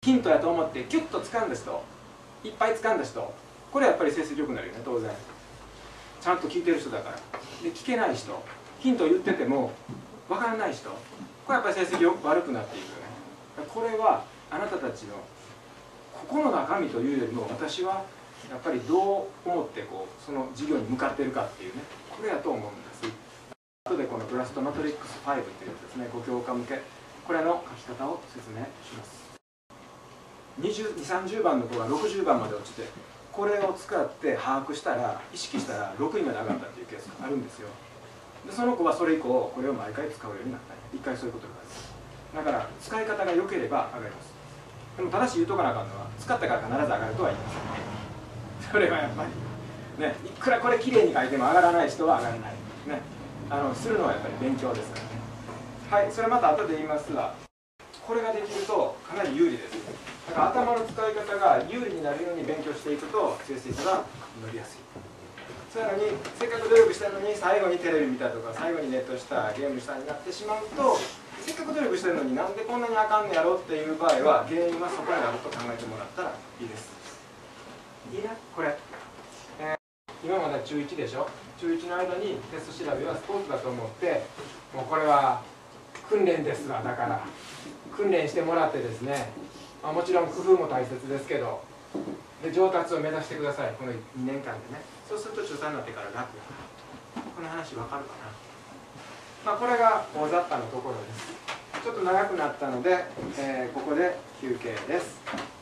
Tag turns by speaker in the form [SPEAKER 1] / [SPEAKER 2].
[SPEAKER 1] ヒントやと思ってキュッと掴んだ人、いっぱい掴んだ人、これやっぱり成績良くなるよね、当然。ちゃんと聞いてる人だから。で、聞けない人、ヒントを言ってても分からない人、これやっぱり成績悪くなっていくよね。これはあなたたちのここの中身というよりも、私はやっぱりどう思ってその授業に向かっているかっていうね、これやと思うんです。後でこのブラストマトリックス5っていうやつですね、5教科向け、これの書き方を説明します。20、30番の子が60番まで落ちて、これを使って把握したら、意識したら6位まで上がったっていうケースがあるんですよ。でその子はそれ以降これを毎回使うようになったり、1回そういうことがある。だから使い方が良ければ上がります。でも正しい言うとかなあかんのは、使ったから必ず上がるとは言いませんね。それはやっぱりね、いくらこれきれいに書いても上がらない人は上がらないね。するのはやっぱり勉強ですからね。はい、それまた後で言いますが、これができるとかなり有利です。だから頭の使い方が有利になるように勉強していくと成績が伸びやすい。そういうのにせっかく努力してるのに最後にテレビ見たとか最後にネットしたゲームしたになってしまうと、せっかく努力してるのになんでこんなにあかんのやろっていう場合は、原因はそこにあると考えてもらったらいいです。いいなこれ、今まだ中1でしょ。中1の間にテスト調べはスポーツだと思って、もうこれは訓練ですわ。だから訓練してもらってですね、もちろん工夫も大切ですけど、で上達を目指してください、この2年間でね。そうすると中3になってから楽。この話わかるかな。これが大雑把なところです。ちょっと長くなったので、ここで休憩です。